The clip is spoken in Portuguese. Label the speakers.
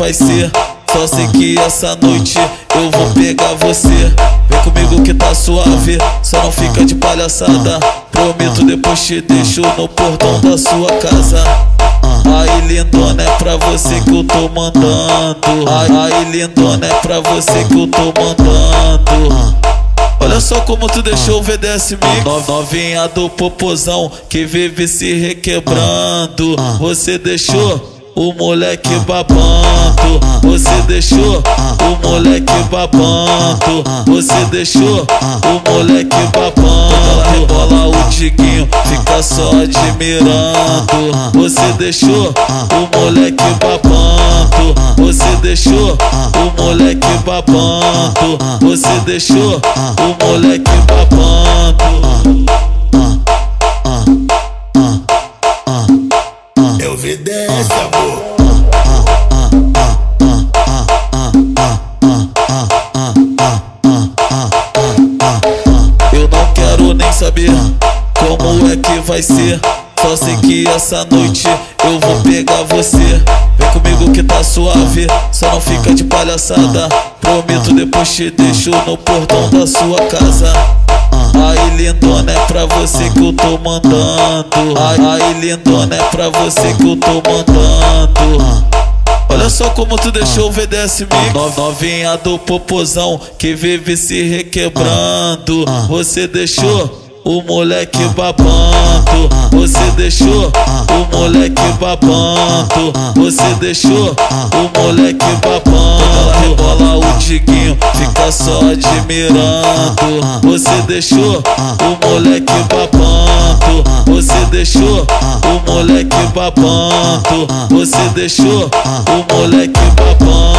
Speaker 1: vai ser. Só sei que essa noite eu vou pegar você. Vem comigo que tá suave, só não fica de palhaçada. Prometo depois te deixo no portão da sua casa. Aí lindona, é pra você que eu tô mandando. Aí lindona, é pra você que eu tô mandando. Olha só como tu deixou o VDS Mix. Novinha do popozão que vive se requebrando. Você deixou o moleque babando. Você deixou o moleque babando. Você deixou o moleque babando. Ela rebola o tiguinho, fica só admirando. Você deixou o moleque babando. Você deixou o moleque babando. Você deixou o moleque babando.
Speaker 2: Eu vi desse amor.
Speaker 1: Eu não quero nem saber como é que vai ser. Só sei que essa noite eu vou pegar você. Vem comigo que tá suave, só não fica de palhaçada. Prometo depois te deixo no portão da sua casa. Aí lindona, é pra você que eu tô mandando. Aí lindona, é pra você que eu tô mandando. Olha só como tu deixou o VDS Mix. Novinha do popozão que vive se requebrando. Você deixou o moleque babando. Você deixou o moleque babando. Você deixou o moleque babando. Ela rebola o tiguinho, fica só admirando. Você deixou o moleque babando. Você deixou o moleque babando. Você deixou o moleque babando.